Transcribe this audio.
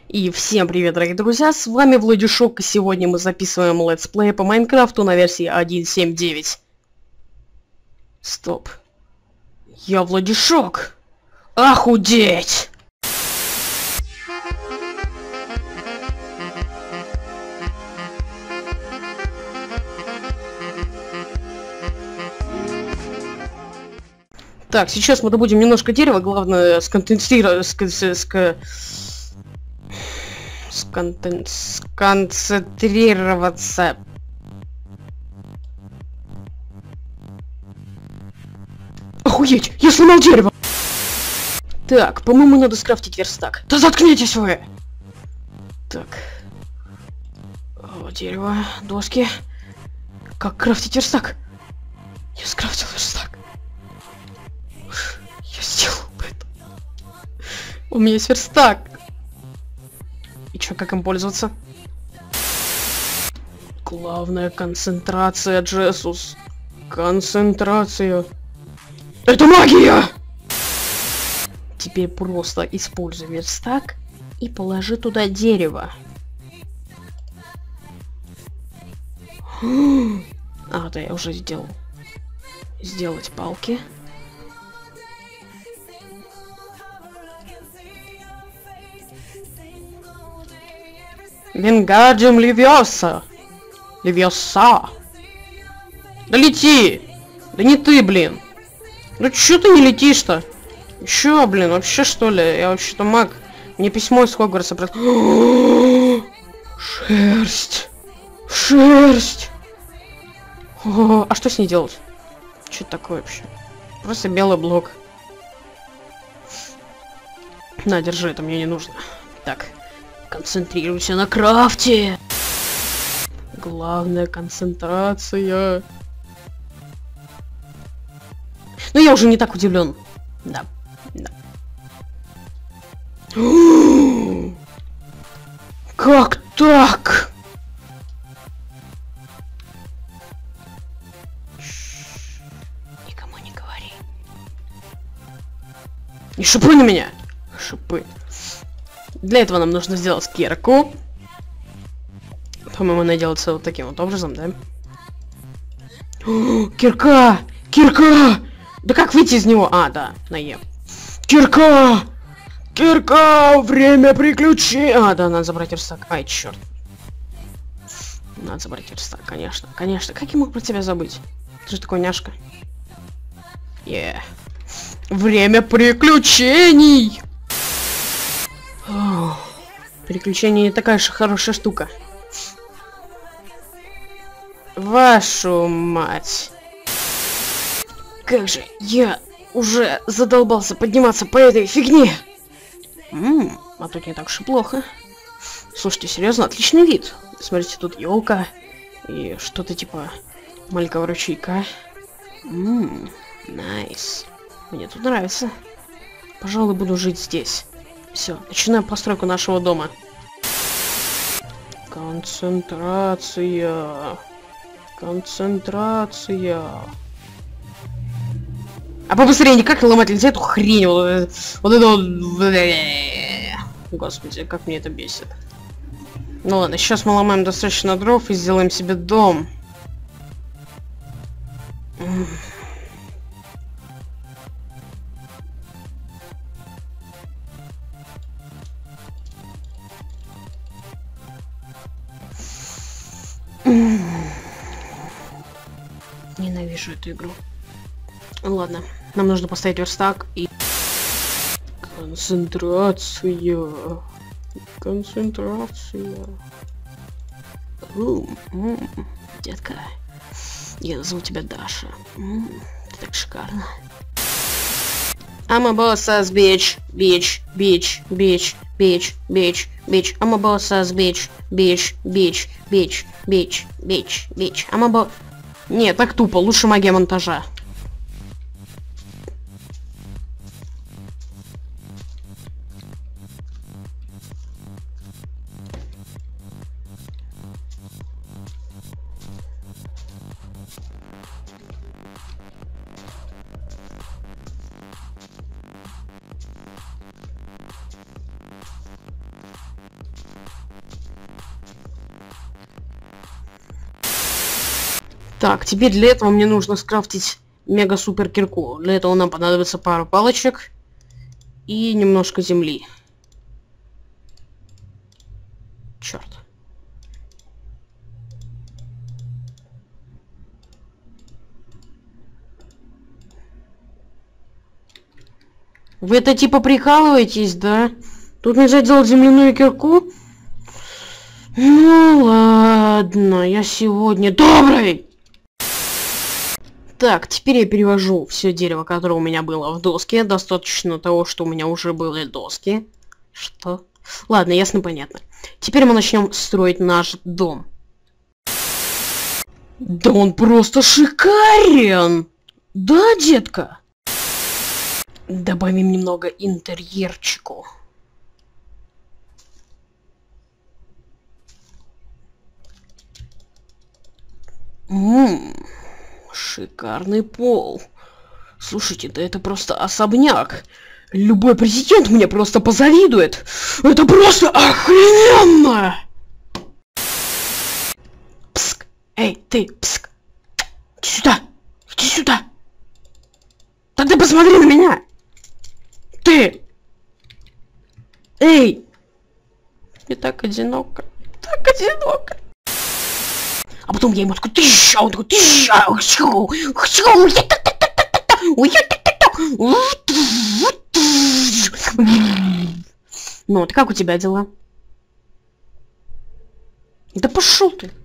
И всем привет, дорогие друзья, с вами Владишок, и сегодня мы записываем летсплей по Майнкрафту на версии 1.7.9. Стоп. Я Владишок! Охудеть! Так, сейчас мы добудем немножко дерева, главное сконцентрироваться. Охуеть! Я сломал дерево! Так, по-моему, надо скрафтить верстак. Да заткнитесь вы! Так. О, дерево, доски. Как крафтить верстак? Я скрафтил верстак. Я сделал это. У меня есть верстак. И чё, как им пользоваться? Главная концентрация, Джесус. Концентрация. Это магия! Теперь просто используй верстак и положи туда дерево. А, да, я уже сделал. Сделать палки. Вингардиум левиоса. Левиоса. Да лети! Да не ты, блин. Ну чё ты не летишь-то? Чё, блин, вообще что ли? Я вообще-то маг. Мне письмо из Хогвартса. Шерсть. Шерсть. О, а что с ней делать? Что это такое вообще? Просто белый блок. На, держи, это мне не нужно. Так. Концентрируйся на крафте. Главная концентрация. Ну, я уже не так удивлен. Да. Да. Как так? Никому не говори. Не шипы на меня. Шипы. Для этого нам нужно сделать кирку. По-моему, она делается вот таким вот образом, да? О, кирка! Кирка! Да как выйти из него? А, да, на Е. Кирка! Кирка! Время приключений! А, да, надо забрать верстак. Ай, черт. Надо забрать верстак, конечно. Конечно. Как я мог про тебя забыть? Ты же такой няшка. Время приключений! Приключения не такая же хорошая штука. Вашу мать. Как же я уже задолбался подниматься по этой фигне. А тут не так уж и плохо. Слушайте, серьезно, отличный вид. Смотрите, тут елка и что-то типа маленького ручейка. Найс. Мне тут нравится. Пожалуй, буду жить здесь. Все, начинаем постройку нашего дома. Концентрация. Концентрация. А побыстрее никак ломать нельзя эту хрень. Вот это вот. Господи, как мне это бесит. Ну ладно, сейчас мы ломаем достаточно дров и сделаем себе дом. Ненавижу эту игру. Ладно, нам нужно поставить верстак и... Концентрация. Концентрация. Детка, я назову тебя Даша. Ты так шикарно. I'm a boss ass bitch, bitch, bitch, bitch, bitch, bitch, bitch. I'm a boss ass bitch, bitch, bitch, bitch, bitch, bitch, bitch. I'm a boss... Не, так тупо, лучше магия монтажа. Так, теперь для этого мне нужно скрафтить мега-супер кирку. Для этого нам понадобится пару палочек и немножко земли. Черт. Вы это типа прикалываетесь, да? Тут нельзя делать земляную кирку? Ну ладно, я сегодня добрый! Так, теперь я перевожу все дерево, которое у меня было в доске. Достаточно того, что у меня уже были доски. Что? Ладно, ясно, понятно. Теперь мы начнем строить наш дом. Да он просто шикарен! Да, детка? Добавим немного интерьерчику. Шикарный пол. Слушайте, да это просто особняк. Любой президент мне просто позавидует. Это просто охрененно! Пск! Эй, ты, пск! Иди сюда! Иди сюда! Тогда посмотри на меня! Ты! Эй! Мне так одиноко. Так одиноко. А потом я ему такой, ты еще, он такой, ты еще, ну, вот как у тебя дела? Да пошел ты.